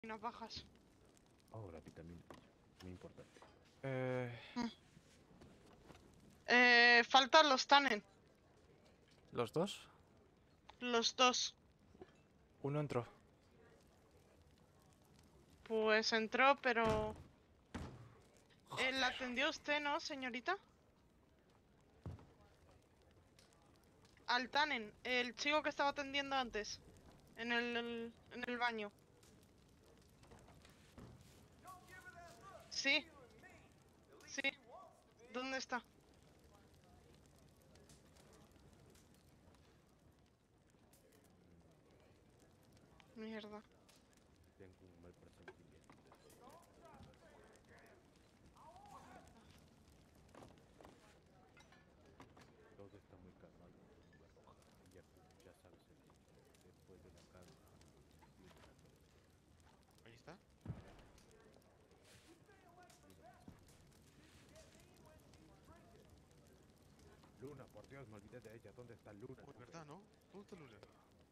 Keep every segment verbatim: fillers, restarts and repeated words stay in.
vitaminas bajas. Oh, la vitamina. Muy importante. Eh... Mm. Eh, faltan los Tannen. ¿Los dos? Los dos. Uno entró. Pues entró, pero... Eh, ¿La Joder. atendió usted, no, señorita? Al Tannen, el chico que estaba atendiendo antes. En el, el- en el baño. Sí. Sí. ¿Dónde está? Mierda. Tengo un mal presentimiento. Todo está muy calmado en la nube roja. Y ya, ya sabes el título. Después de la calma viene la tormenta. Ahí está. Luna, por Dios, me olvidé de ella. ¿Dónde está Luna? Uy, ¿verdad, no? ¿Dónde está Luna?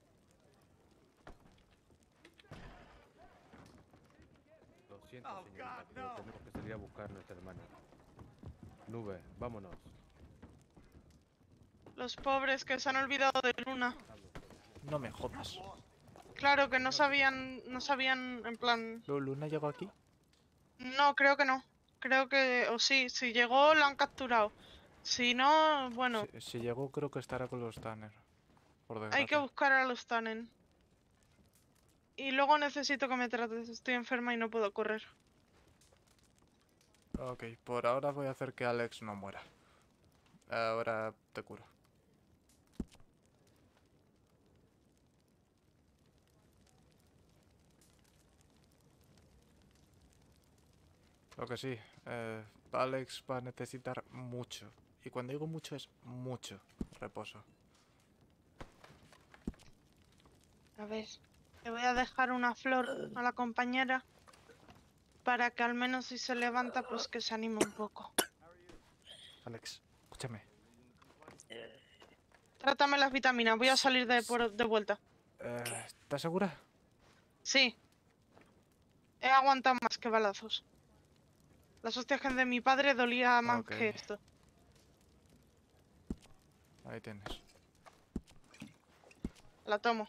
Lo siento, señorita, pero tenemos que salir a buscar a nuestra hermana. Nube, vámonos. Los pobres que se han olvidado de Luna. No me jodas. Claro que no sabían... No sabían, en plan... ¿Lu- ¿Luna llegó aquí? No, creo que no. Creo que... O sí, si llegó, la han capturado. Si no, bueno... Si, si llegó, creo que estará con los Tanner. Por Hay desgracia. que buscar a los Tannen. Y luego necesito que me trates. Estoy enferma y no puedo correr. Ok, por ahora voy a hacer que Alex no muera. Ahora te curo. Lo que sí, eh, Alex va a necesitar mucho. Y cuando digo mucho es mucho reposo. A ver, le voy a dejar una flor a la compañera. Para que al menos si se levanta, pues que se anime un poco. Alex, escúchame. Trátame las vitaminas. Voy a salir de, por- de vuelta. Eh, ¿Estás segura? Sí. He aguantado más que balazos. Las hostias de mi padre dolía más Ok. que esto. Ahí tienes. La tomo.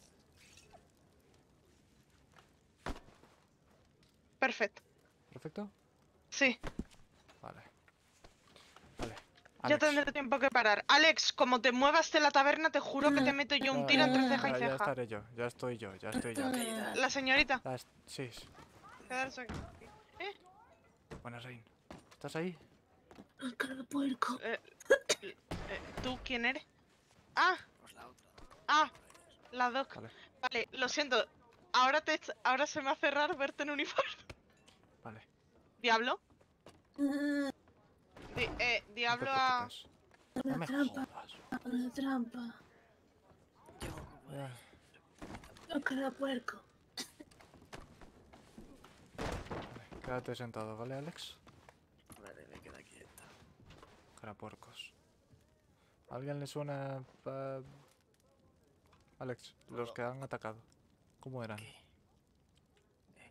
Perfecto. ¿Perfecto? Sí. Vale. Vale. Ya Alex. tendré tiempo que parar. Alex, como te muevas de la taberna, te juro que te meto yo un No, tiro entre ya- ceja y ya, ya ceja. estaré yo, ya estoy yo, ya estoy yo. La señorita. Ya es- sí, sí. Quedarse aquí. ¿Eh? Buenas, Rain. ¿Estás ahí? Cara de puerco. Eh, eh, ¿Tú quién eres? Ah, Pues la otra. ah, la doc. Vale, Vale, lo siento. Ahora te ahora se me hace raro verte en uniforme. vale. ¿Diablo? Mm, Di- eh, No te Diablo a... preocupes. No Una me trampa, jodas. una trampa. Ah, La cara de puerco. vale, quédate sentado, ¿vale, Alex? Vale, me queda quieta. Carapuercos. ¿A alguien le suena... eh, Alex, los que han atacado? ¿Cómo eran? ¿Qué? Eh.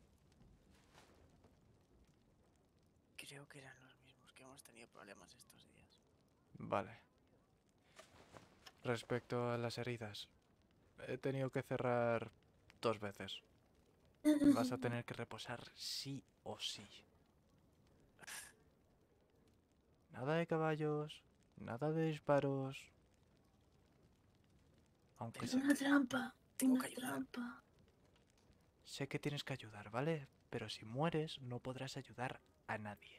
Creo que eran los mismos que hemos tenido problemas estos días. Vale. Respecto a las heridas, he tenido que cerrar dos veces. Vas a tener que reposar sí o sí. Nada de caballos, nada de disparos. Aunque sé, Una trampa, Tengo una que ayudar. trampa. sé que tienes que ayudar, ¿vale? Pero si mueres no podrás ayudar a nadie.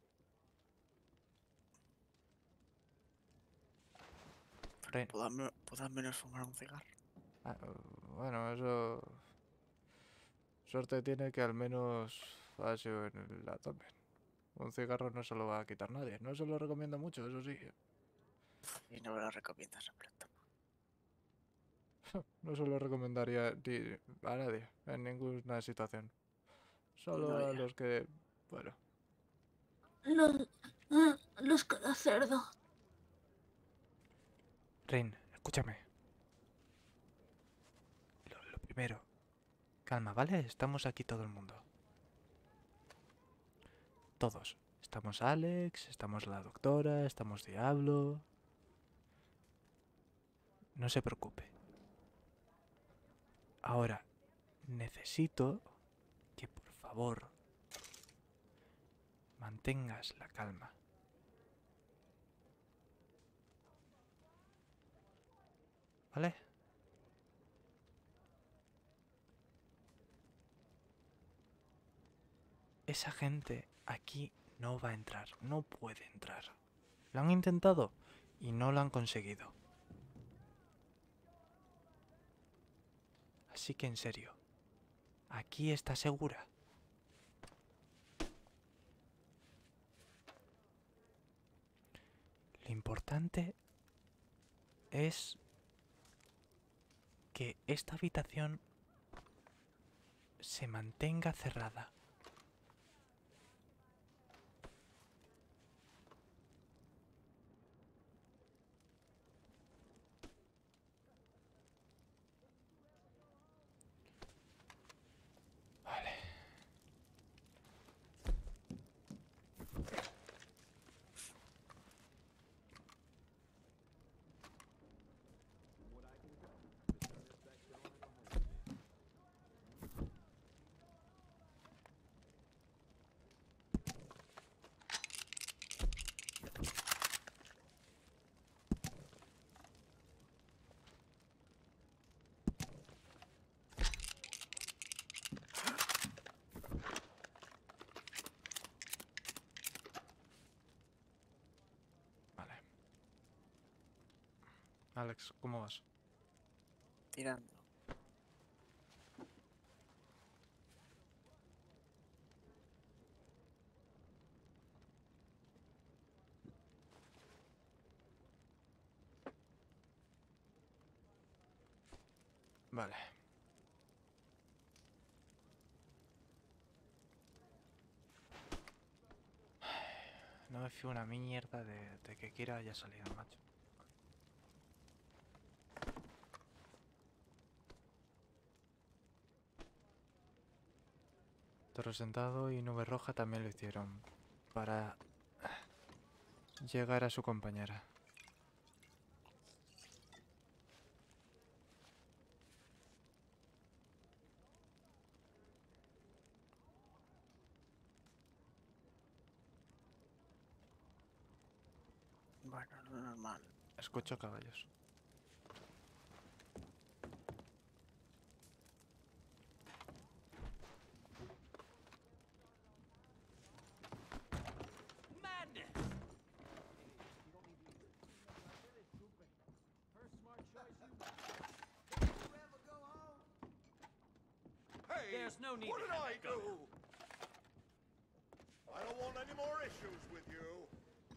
Ren, ¿Puedo, al me- puedo al menos fumar un cigarro? ah, bueno, eso... Suerte tiene que al menos ha sido en el abdomen. Un cigarro no se lo va a quitar nadie. No se lo recomiendo mucho, eso sí. Y no me lo recomiendas en pronto. No se lo recomendaría ni a nadie en ninguna situación. Solo No, a ya. los que... Bueno, Los, ah, los cara cerdo. Rin, escúchame. Lo, lo primero, Calma, ¿vale? Estamos aquí todo el mundo. Todos. Estamos Alex, estamos la doctora, estamos Diablo. No se preocupe. Ahora, necesito que por favor mantengas la calma. ¿Vale? Esa gente aquí no va a entrar, no puede entrar. Lo han intentado y no lo han conseguido. Así que en serio, aquí está segura. Lo importante es que esta habitación se mantenga cerrada. Vale. Vale. Alex, ¿cómo vas? Tirando. Vale. No me fío una mierda de, de que Kira haya salido, macho. Toro Sentado y Nube Roja también lo hicieron para llegar a su compañera. Bueno, lo normal. Escucho caballos. Hey, what did I do? I don't want any more issues with you.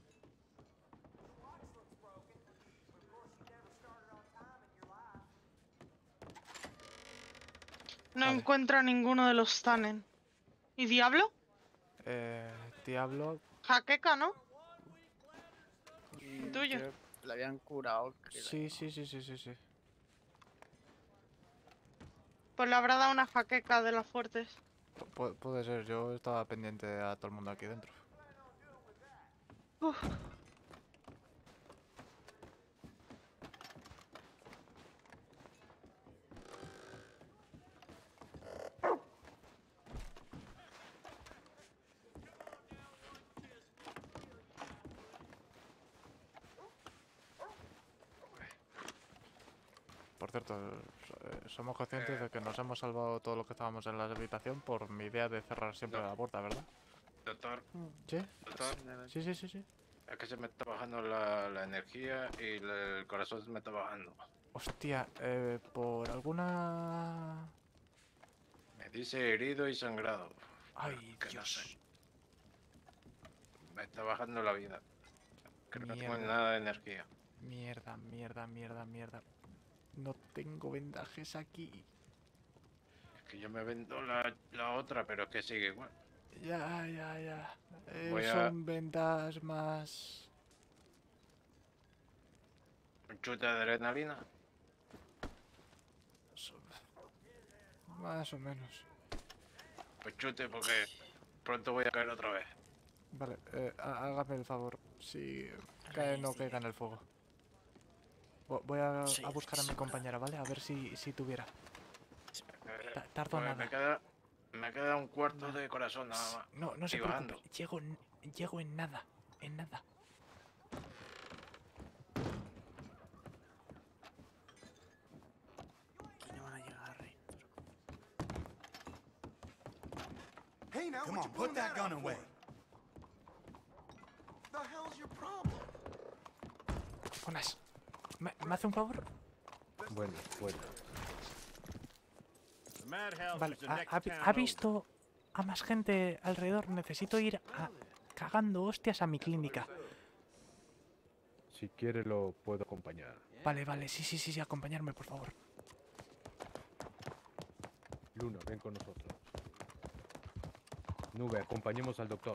No Vale. encuentro a ninguno de los Tannen. ¿Y Diablo? Eh, Diablo, Jaqueca, ¿no? Mm, Tuyo. creo que la habían curado. creo. sí, sí, sí, sí, sí, sí. Pues le habrá dado una jaqueca de las fuertes. Pu- puede ser, yo estaba pendiente a todo el mundo aquí dentro. Uf. Por cierto, eh, somos conscientes de que nos hemos salvado todo lo que estábamos en la habitación por mi idea de cerrar siempre No. la puerta, ¿verdad? Doctor, ¿Sí? doctor, Sí, sí, sí, sí. es que se me está bajando la, la energía y la- el corazón se me está bajando. Hostia, eh, por alguna... Me dice herido y sangrado. Ay, que no Dios. sé. Me está bajando la vida. Que no tengo Mierda. nada de energía. Mierda, mierda, mierda, mierda. No tengo vendajes aquí. Es que yo me vendo la, la otra, pero es que sigue igual. Ya, ya, ya. Eh, Voy a- son vendas más... Un chute de adrenalina. son- Más o menos. Pues chute, porque pronto voy a caer otra vez. Vale, eh, há- hágame el favor. Si cae, no caiga en el fuego. Vo- Voy a, Sí, a buscar a mi sí, compañera, ¿vale? A ver si, si tuviera. Eh, Ta- tardo pues nada. me queda, me queda un cuarto de corazón nada más. No, no se Y preocupe. bajando. Llego en, llego en nada. En nada. Aquí no van a llegar, Rey. Hey, now, Come what on, you put pulling that gun out away. for? The hell's your problem? Jonas, ¿me, ¿me hace un favor? Bueno, bueno. The madhouse Vale, is the ¿ha, next ha vi- town ha over. visto a más gente alrededor? Necesito ir a, cagando hostias a mi clínica. Si quiere lo puedo acompañar. Vale, vale, sí, sí, sí, sí, acompañarme, por favor. Luna, ven con nosotros. Nube, acompañemos al doctor.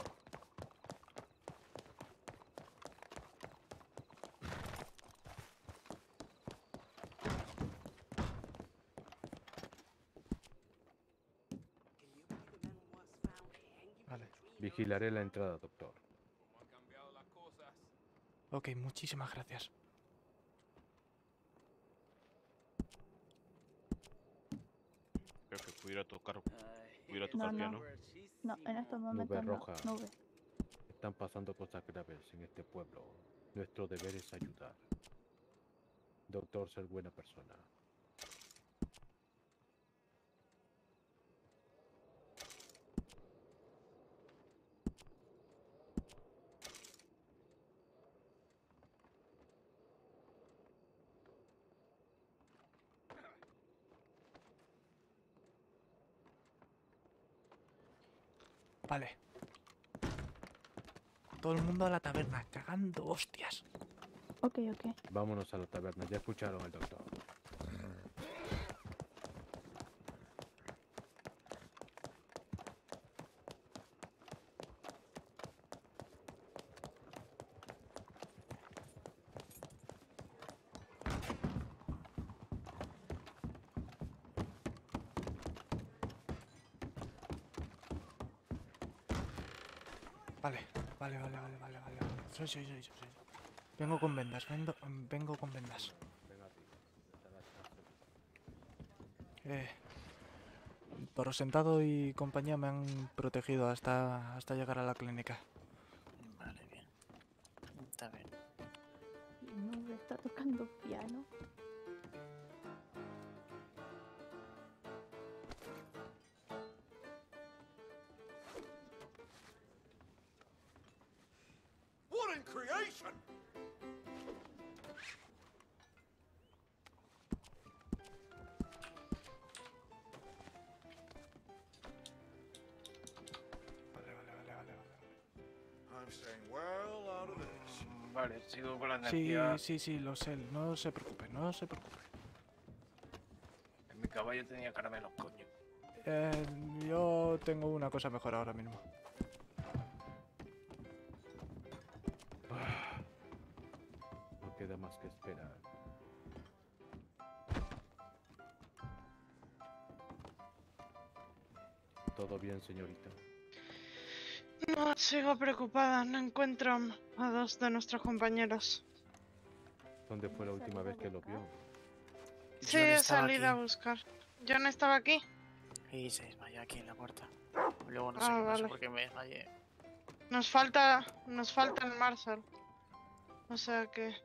Vale. Vigilaré la entrada, doctor. Ok, muchísimas gracias. Jefe, pudiera tocar, pudiera tocar No, no. piano. No, en estos Nube momentos no. roja. Nube. Están pasando cosas graves en este pueblo. Nuestro deber es ayudar. Doctor, ser buena persona. Vale. Todo el mundo a la taberna, cagando hostias. Ok, ok. Vámonos a la taberna. Ya escucharon al doctor. Vale, vale, vale, vale, vale, vale. Soy, soy, soy, soy. soy. Vengo con vendas, vengo, vengo con vendas. Venga aquí. Estarás más seguro. Eh, por sentado y compañía me han protegido hasta, hasta llegar a la clínica. Vale, bien. Está bien. Nube está tocando piano. What in creation? Vale, vale, vale, vale, vale. I'm staying well out of this. Mm, Vale, sigo con la Sí, energía. sí, sí, lo sé. No se preocupe, no se preocupe. En mi caballo tenía caramelos, coño. Eh, yo tengo una cosa mejor ahora mismo. No queda más que esperar. ¿Todo bien, señorita? No, sigo preocupada. No encuentro a dos de nuestros compañeros. ¿Dónde fue la última vez que lo vio? Sí, John he estaba salido a aquí. buscar. ¿Yo no estaba aquí? Y se desmayó aquí en la puerta. Luego no Ah, sé qué pasó vale. porque me desmayé. Nos falta, nos falta el Marshall. O sea que...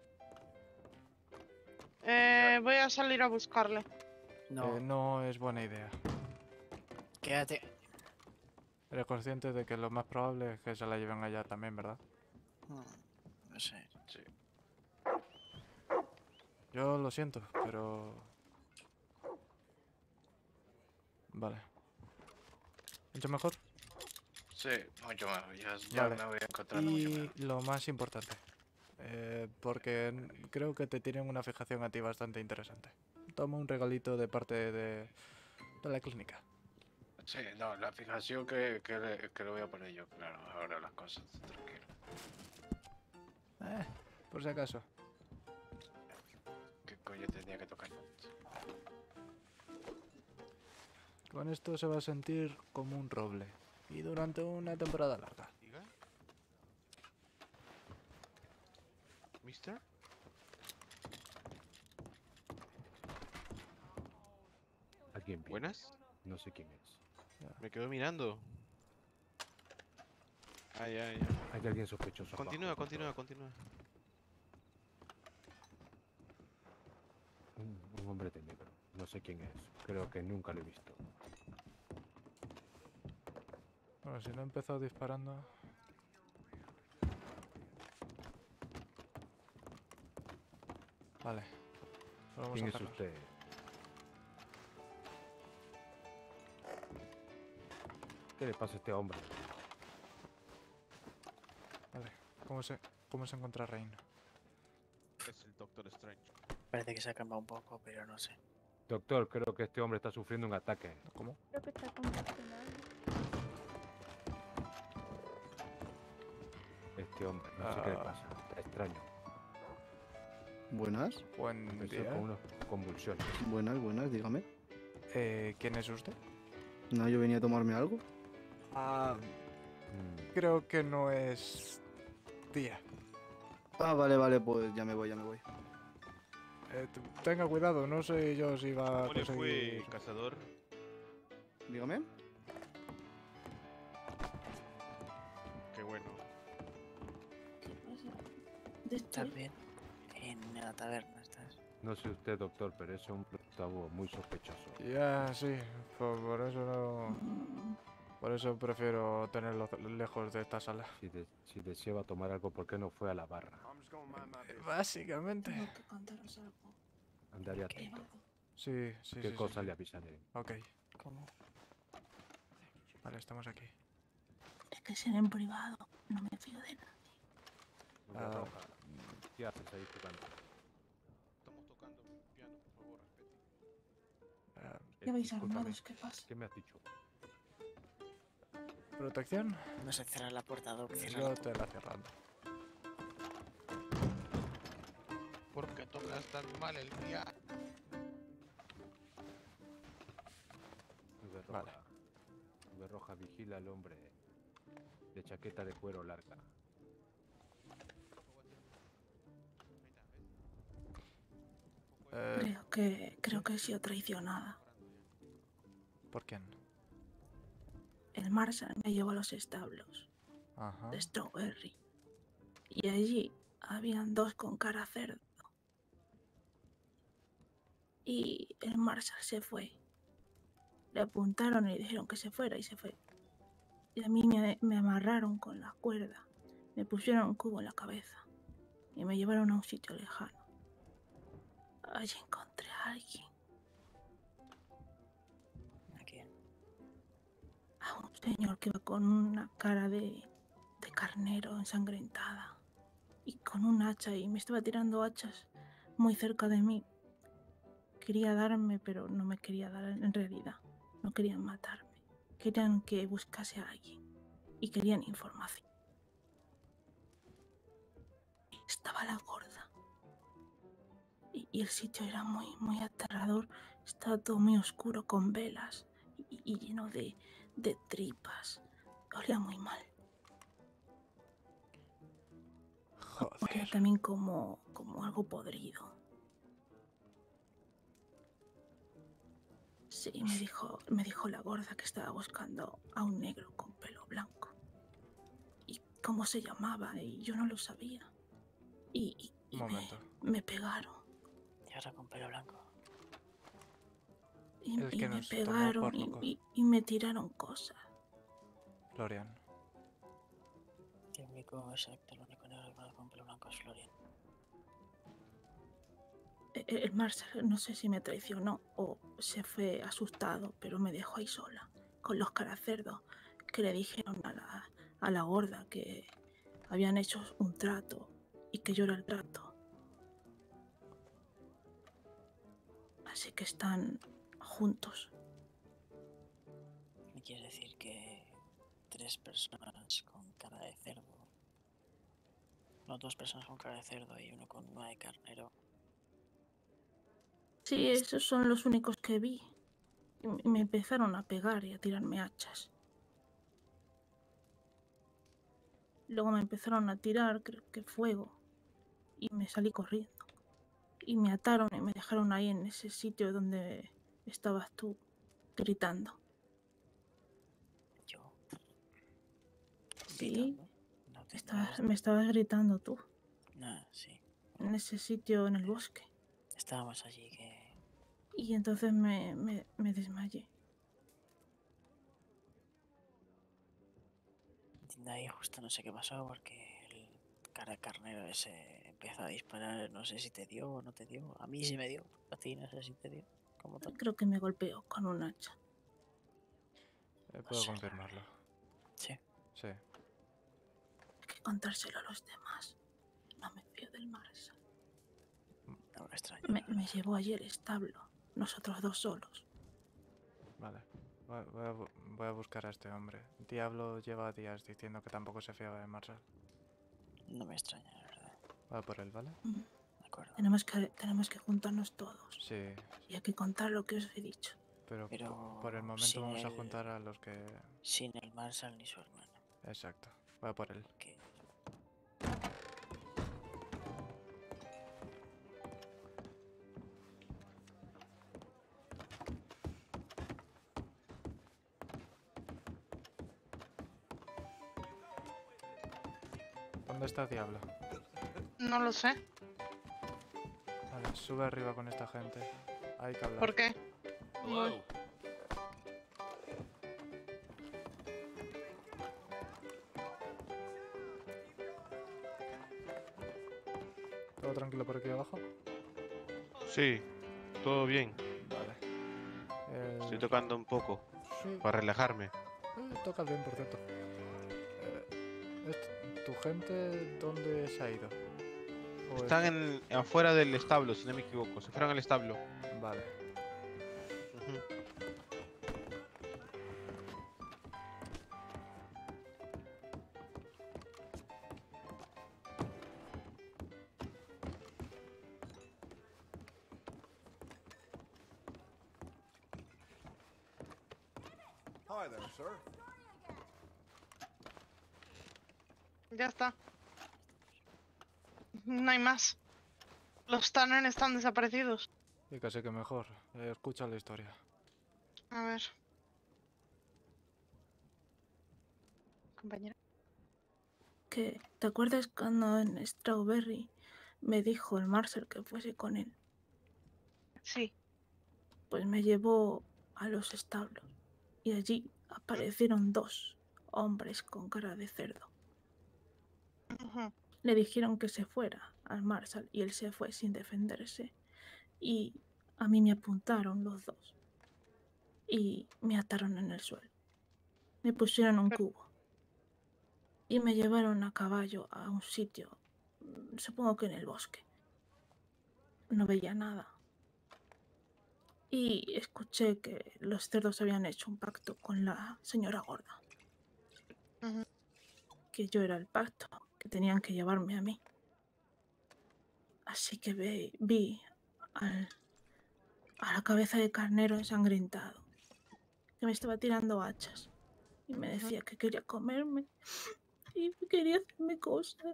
Eh, voy a salir a buscarle. No, Eh, no es buena idea. quédate. Eres consciente de que lo más probable es que se la lleven allá también, ¿verdad? Mm, No sé. Sí. Yo lo siento, pero... Vale. ¿Mucho mejor? Sí, mucho mejor. Ya, ya Vale. me voy encontrando mucho Y mejor. lo más importante. eh, porque n- creo que te tienen una fijación a ti bastante interesante. Toma un regalito de parte de, de la clínica. Sí, no, la fijación que, que, le, que le voy a poner yo, claro, ahora las cosas, tranquilo. Eh, por si acaso. ¿Qué coño tenía que tocar? Con esto se va a sentir como un roble. Y durante una temporada larga. ¿Diga? ¿Mister? ¿Alguien viene? ¿Buenas? No sé quién es. Me quedo mirando. Ay, ay, ay. Hay alguien sospechoso. abajo, Continúa, doctor. continúa, continúa. Un, un hombre de negro. No sé quién es. Creo que nunca lo he visto. Bueno, si no he empezado disparando... Vale. Vamos ¿Quién a es cerrar. usted? ¿Qué le pasa a este hombre? Vale. ¿Cómo se, cómo se encuentra Rain? Es el Doctor Strange. Parece que se ha calmado un poco, pero no sé. Doctor, creo que este hombre está sufriendo un ataque. ¿Cómo? Creo que está convulsionando. Este hombre, no sé qué le Ah. pasa. Está extraño. Buenas, Buen Empezó día. con unas convulsiones. buenas, buenas, dígame. Eh, ¿Quién es usted? No, yo venía a tomarme algo. Ah, Mm, creo que no es... Día. Ah, vale, vale, pues ya me voy, ya me voy. Eh, t- tenga cuidado, no sé yo si va a ¿Cómo le fue, conseguir... cazador? Dígame. Qué bueno. ¿Qué pasa? ¿Estás Después, bien? En la taberna estás. No sé usted, doctor, pero ese hombre está muy sospechoso. Ya, sí, por, por eso no... mm, Por eso prefiero tenerlo lejos de esta sala. Si, de- si deseaba tomar algo, ¿por qué no fue a la barra? Básicamente. tengo que contaros algo Andaría atento. privado. Sí, sí, ¿Qué sí, cosa sí. le avisaré? Ok, ¿Cómo? vale, estamos aquí. Es que ser en privado, no me fío de nada. Nube Ah. roja. ¿Qué haces ahí jugando? Estamos tocando piano, por favor, respete. Ah, Ya vais discúlpame, armados, ¿qué pasa? ¿Qué me has dicho? ¿Protección? No se cierra la puerta, Doc. Cierra Yo la te la cerrando. ¿Por qué tocas tan mal el piano? Nube roja. Vale. Nube roja vigila al hombre de chaqueta de cuero larga. Eh, Creo que, creo que he sido traicionada. ¿Por quién? El Marshall me llevó a los establos Ajá. de Strawberry. Y allí habían dos con cara a cerdo. Y el Marshall se fue. Le apuntaron y le dijeron que se fuera y se fue. Y a mí me, me amarraron con la cuerda. Me pusieron un cubo en la cabeza. Y me llevaron a un sitio lejano. Allí encontré a alguien. ¿A quién? A un señor que iba con una cara de, de carnero ensangrentada. Y con un hacha y me estaba tirando hachas muy cerca de mí. Quería darme, pero no me quería dar en realidad. No querían matarme. Querían que buscase a alguien. Y querían información. Estaba la gorda. Y, y el sitio era muy, muy aterrador. Estaba todo muy oscuro con velas. Y, y lleno de, de tripas. Olía muy mal. Olía Joder. también como, como algo podrido. Sí, me dijo, me dijo la gorda que estaba buscando a un negro con pelo blanco. Y cómo se llamaba, y yo no lo sabía. Y, y- y Un me, momento. me pegaron. Y ahora con pelo blanco. Y, El y que me nos tomó pegaron por y, loco. y- y me tiraron cosas. Florian. El único, exacto, el único negro que con pelo blanco es Florian. E- e- El Marshall no sé si me traicionó o se fue asustado, pero me dejó ahí sola, con los caracerdos que le dijeron a la, a la gorda que habían hecho un trato y que yo era el trato. Así que están juntos. ¿Me quieres decir que tres personas con cara de cerdo? No, dos personas con cara de cerdo y uno con una de carnero. Sí, esos son los únicos que vi. Y m- y me empezaron a pegar y a tirarme hachas. Luego me empezaron a tirar, creo que fuego, y me salí corriendo. Y me ataron y me dejaron ahí en ese sitio donde estabas tú gritando. Yo. Sí, Gritando. No te estabas, no, me estabas gritando tú, no, sí. en ese sitio en el bosque. Estábamos allí que. Y entonces me, me, me desmayé. De ahí justo no sé qué pasó porque el cara de carnero ese empezó a disparar. No sé si te dio o no te dio. A mí sí me dio. A ti no sé si te dio. Como tal. Creo que me golpeó con un hacha. Eh, puedo sé, la confirmarlo. Sí. Sí. Hay que contárselo a los demás. No me fío del Marshall. No me extraña. Me, la me verdad. llevó allí el establo. Nosotros dos solos. Vale. Voy, voy a, bu- voy a buscar a este hombre. Diablo lleva días diciendo que tampoco se fiaba de Marshall. No me extraña, la verdad. Voy a por él, ¿vale? Mm. De acuerdo. Tenemos que, tenemos que juntarnos todos. Sí. Y hay que contar lo que os he dicho. Pero, po- Pero por el momento sin vamos a el- juntar a los que... Sin el Marshall ni su hermano. Exacto. Voy a por él. Que ¿Dónde está Diablo? No lo sé. Vale, sube arriba con esta gente. Hay que hablar. ¿Por qué? Hello. ¿Todo tranquilo por aquí abajo? Sí, todo bien. Vale. Eh, Estoy tocando un poco Sí. para relajarme. Eh, tocas bien, por cierto. Eh, est- ¿Tu gente dónde se ha ido? ¿O Están es- en, afuera del establo, si no me equivoco. Se fueron al establo. Vale. Ujú. Hi there, sir. Ya está. No hay más. Los Tanner están desaparecidos. Y casi que mejor. Eh, escucha la historia. A ver. Compañera. Que, ¿te acuerdas cuando en Strawberry me dijo el Marshall que fuese con él? Sí. Pues me llevó a los establos. Y allí aparecieron dos hombres con cara de cerdo. Ujú. Le dijeron que se fuera al Marshall y él se fue sin defenderse. Y a mí me apuntaron los dos. Y me ataron en el suelo. Me pusieron un Pero- cubo. Y me llevaron a caballo a un sitio, mm, supongo que en el bosque. No veía nada. Y escuché que los cerdos habían hecho un pacto con la señora gorda. Ujú. Que yo era el pacto, que tenían que llevarme a mí. Así que ve- vi al- a la cabeza de carnero ensangrentado, que me estaba tirando hachas. Y me decía que quería comerme y quería hacerme cosas.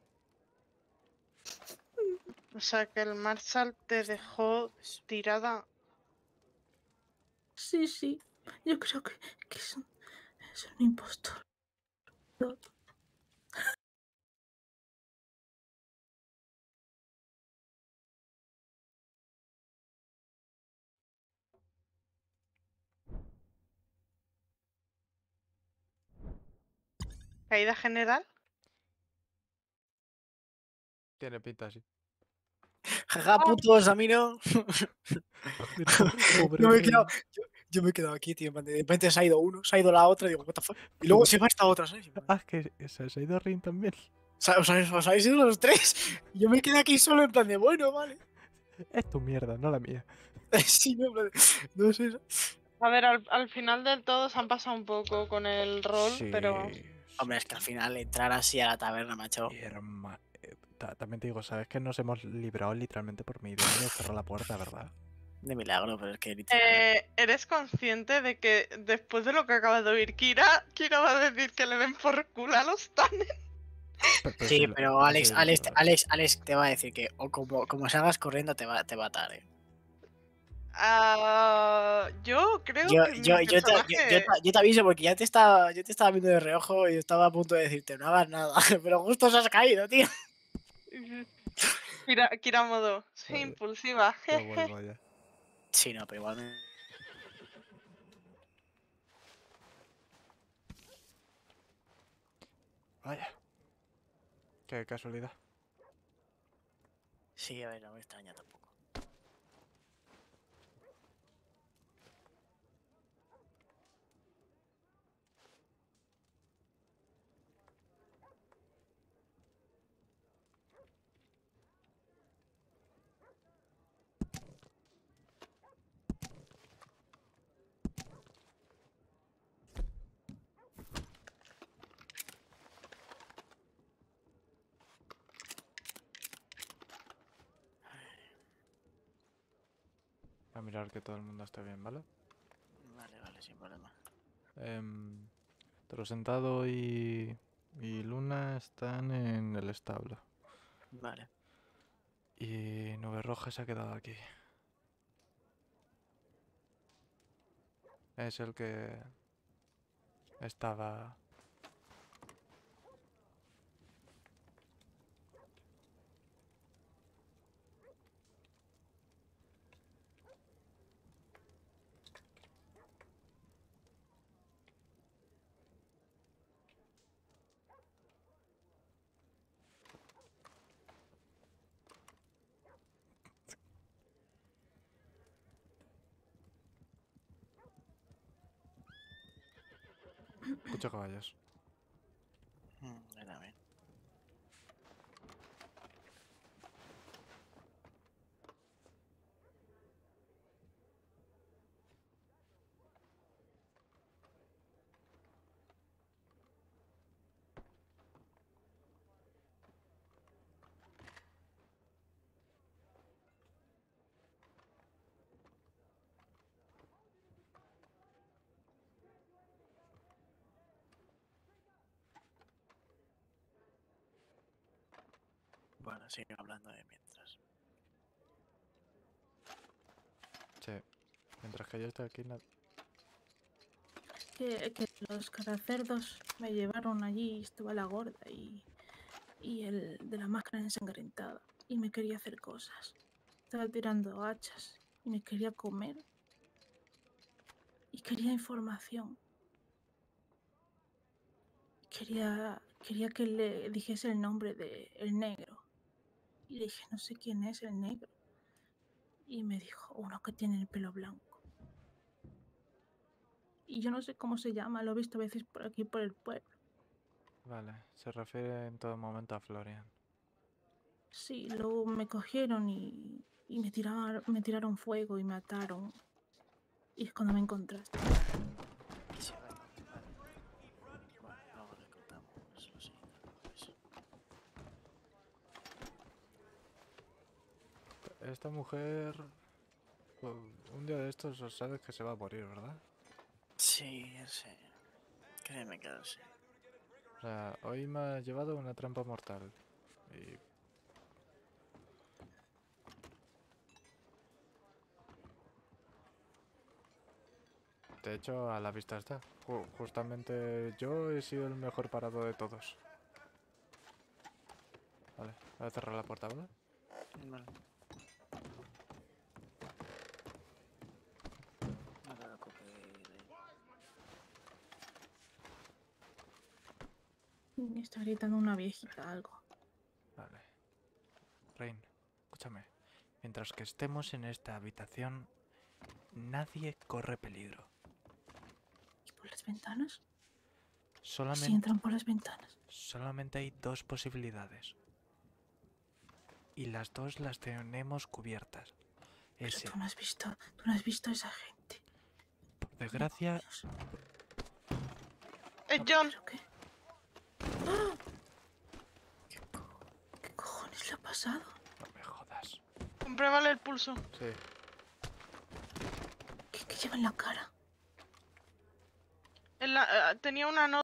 O sea que el Marshall te dejó pues, tirada. Sí, sí, yo creo que, que es, un, es un impostor. No, ¿Caída general? Tiene pinta así. Jaja, putos, a mí no. Pobre Yo me he rey. quedado, yo, yo me he quedado aquí, tío. en plan de de repente se ha ido uno, se ha ido la otra, y digo, what the fuck. Y luego se va esta otra, ¿sabes? Ah, que se, se ha ido Rin también. O sea, os, habéis- os habéis ido los tres. Y yo me quedé aquí solo en plan de, bueno, vale. Es tu mierda, no la mía. Sí, no, en plan de, no sé. A ver, al, al final del todo se han pasado un poco con el rol, Sí, pero. Hombre, es que al final entrar así a la taberna, macho. Herma- eh, ta- También te digo, sabes que nos hemos librado literalmente por mi idea y os cerró la puerta, ¿verdad? De milagro, pero es que literal. Eh, ¿Eres consciente de que después de lo que acaba de oír Kira, Kira va a decir que le den por culo a los Tannen? Pe- pero Sí, sí lo- pero Alex, sí, Alex, lo- Alex, Alex te va a decir que o como, como salgas corriendo te va, te va a atar, eh. Ah, yo creo Yo, que mi yo, yo, te, yo, personaje... yo te- yo te aviso porque ya te estaba, yo te estaba viendo de reojo y estaba a punto de decirte no hagas nada, pero justo se has caído, tío. Kira, Kira modo, soy Vale. impulsiva, Ya jeje. vuelvo ya. Sí, no, pero igualmente. Vaya. Qué casualidad. Sí, a ver, no me extraña tampoco. A mirar que todo el mundo esté bien, ¿vale? Vale, vale, sin problema. Em, Trosentado y, y Luna están en el establo. Vale. Y Nube Roja se ha quedado aquí. Es el que estaba... Escucho caballos. Mm, yo también. Bueno, sigue hablando de mientras. Sí. Mientras que yo estoy aquí... na- Que, que los caracerdos me llevaron allí, estaba la gorda y, y el de la máscara ensangrentada. Y me quería hacer cosas. Estaba tirando hachas y me quería comer. Y quería información. Quería, quería que le dijese el nombre de el negro. Y le dije, no sé quién es el negro. Y me dijo, uno que tiene el pelo blanco. Y yo no sé cómo se llama, lo he visto a veces por aquí por el pueblo. Vale, se refiere en todo momento a Florian. Sí, luego me cogieron y, y me, tiraron, me tiraron fuego y me ataron. Y es cuando me encontraste. Y se va también, vale. Bueno, luego le contamos lo siguiente. Pues. Esta mujer... pues, un día de estos sabes que se va a morir, ¿verdad? Sí, ya sé. Créeme que lo sé. O sea, hoy me ha llevado una trampa mortal. Y... de hecho, a la vista está. Ju- justamente yo he sido el mejor parado de todos. Vale, voy a cerrar la puerta, ¿vale? Vale. No te preocupes. Me está gritando una viejita algo. Vale. Rain, escúchame. Mientras que estemos en esta habitación, nadie corre peligro. ¿Y por las ventanas? Si Solamente, entran por las ventanas. solamente hay dos posibilidades. Y las dos las tenemos cubiertas. Pero Ese, tú no has visto, tú no has visto a esa gente. por desgracia, Dios, Eh, John, ¿pero qué? ¡Ah! ¿Qué, co- ¿Qué cojones le ha pasado? no me jodas. compruébale el pulso. Sí. lleva en la cara? En la- eh, tenía una nota